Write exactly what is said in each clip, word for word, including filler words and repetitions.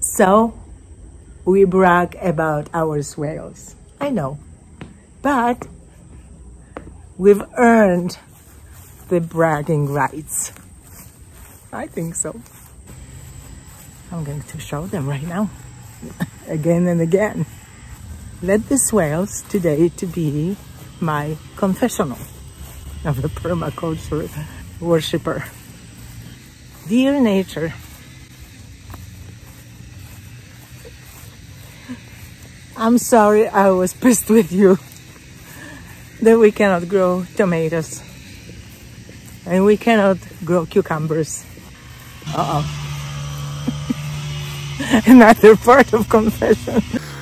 So we brag about our swales. I know, but we've earned the bragging rights. I think so. I'm going to show them right now, again and again. Let the swales today to be my confessional of a permaculture worshipper. Dear nature, I'm sorry I was pissed with you that we cannot grow tomatoes and we cannot grow cucumbers. Uh-oh. Another part of confession.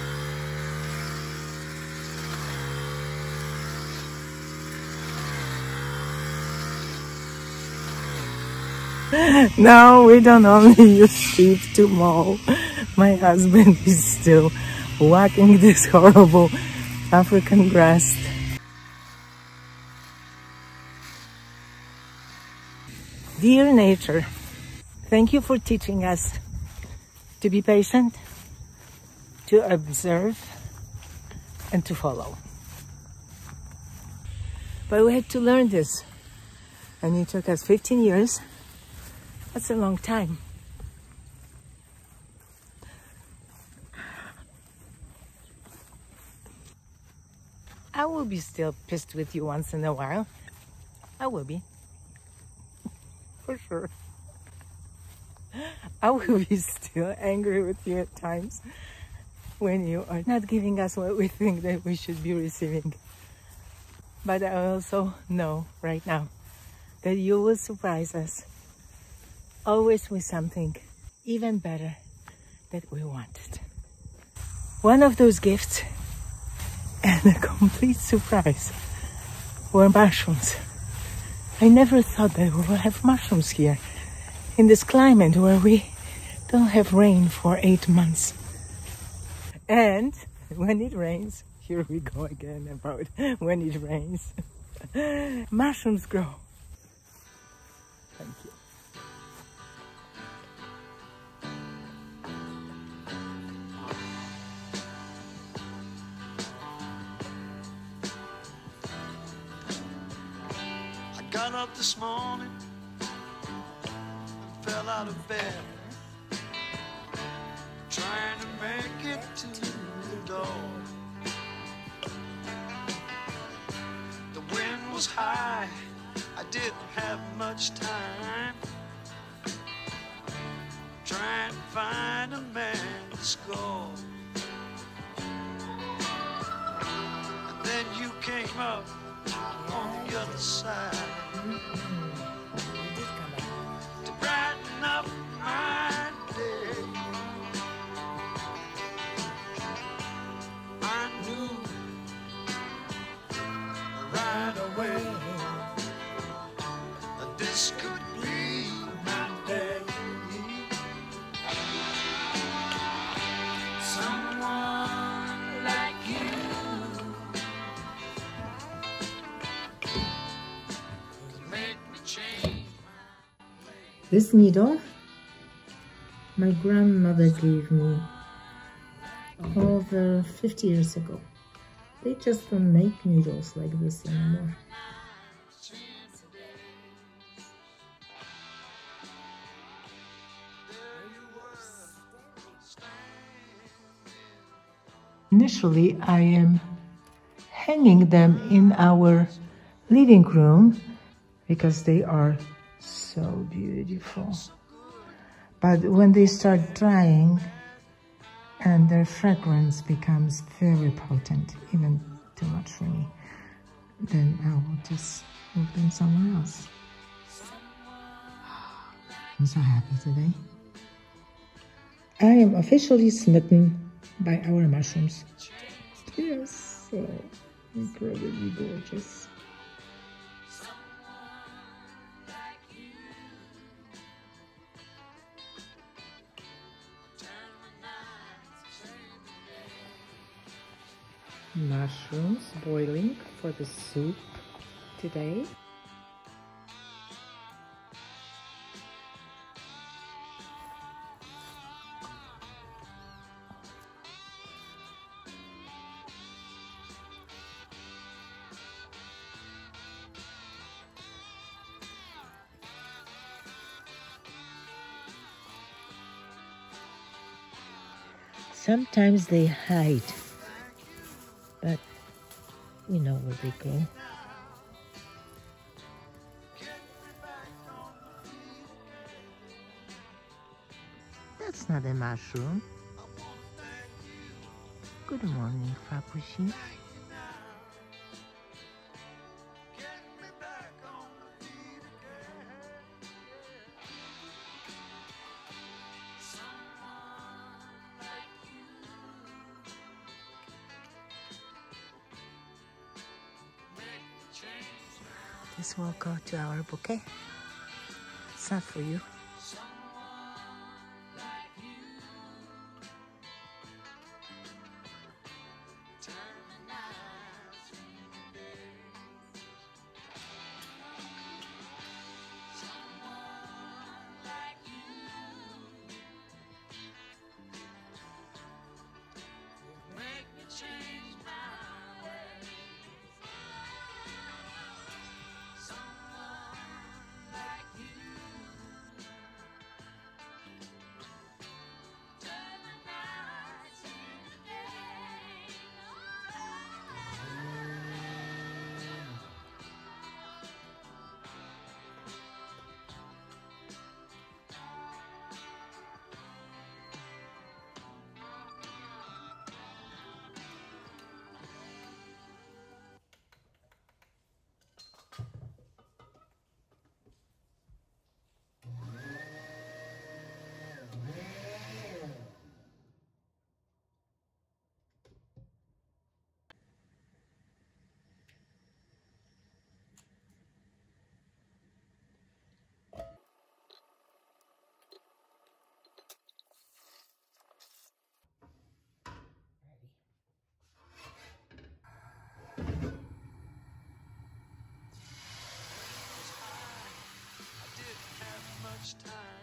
No, we don't only use sheep to mow. My husband is still whacking this horrible African grass. Dear nature, thank you for teaching us to be patient, to observe, and to follow. But we had to learn this, and it took us fifteen years. That's a long time. I will be still pissed with you once in a while. I will be. For sure. I will be still angry with you at times when you are not giving us what we think that we should be receiving. But I also know right now that you will surprise us always with something even better that we wanted. One of those gifts and a complete surprise were mushrooms. I never thought that we would have mushrooms here in this climate where we don't have rain for eight months. And when it rains, here we go again about when it rains, mushrooms grow. Thank you. Got up this morning and fell out of bed, trying to make it to the door. The wind was high, I didn't have much time, trying to find a man to score. And then you came up on the other side to brighten up my day. I knew right away that this could be my day. Someone like you could make me change. This needle, my grandmother gave me over fifty years ago. They just don't make needles like this anymore. Initially, I am hanging them in our living room because they are so beautiful. But when they start drying and their fragrance becomes very potent, even too much for me, then I will just move them somewhere else. I'm so happy today. I am officially smitten by our mushrooms. Yes, so incredibly gorgeous. Mushrooms boiling for the soup today. Sometimes they hide, but we know where they go. That's not a mushroom. Good morning, Frappuccino. This will go to our bouquet. It's not for you. much time.